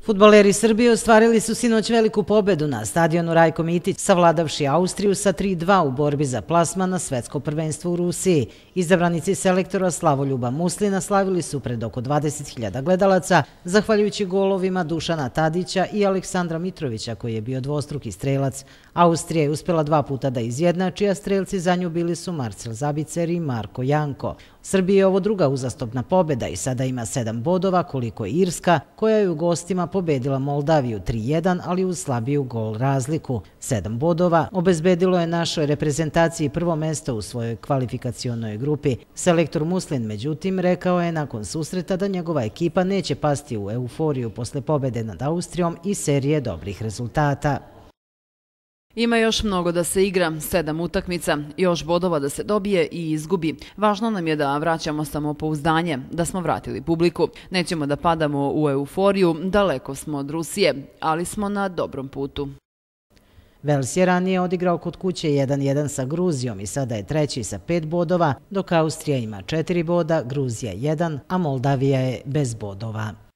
Fudbaleri Srbije ostvarili su sinoć veliku pobedu na stadionu Rajko Mitić, savladavši Austriju sa 3:2 u borbi za plasman na svetsko prvenstvo u Rusiji. Izabranici selektora Slavoljuba Muslina slavili su pred oko 20.000 gledalaca, zahvaljujući golovima Dušana Tadića i Aleksandra Mitrovića, koji je bio dvostruki strelac. Austrija je uspela 2 puta da izjednači, a strelci za nju bili su Marcel Zabicer i Marko Janko. Srbiji je ovo druga uzastopna pobeda i sada ima 7 bodova, koliko je Irska, koja je u gostima pobedila Moldaviju 3:1, ali uz slabiju gol razliku. 7 bodova obezbedilo je našoj reprezentaciji prvo mesto u svojoj kvalifikacionoj grupi. Selektor Muslin, međutim, rekao je nakon susreta da njegova ekipa neće pasti u euforiju posle pobede nad Austrijom i serije dobrih rezultata. Ima još mnogo da se igra, 7 utakmica, još bodova da se dobije i izgubi. Važno nam je da vraćamo samopouzdanje, da smo vratili publiku. Nećemo da padamo u euforiju, daleko smo od Rusije, ali smo na dobrom putu. Vels je ranije odigrao kod kuće 1:1 sa Gruzijom i sada je treći sa 5 bodova, dok Austrija ima 4 boda, Gruzija 1, a Moldavija je bez bodova.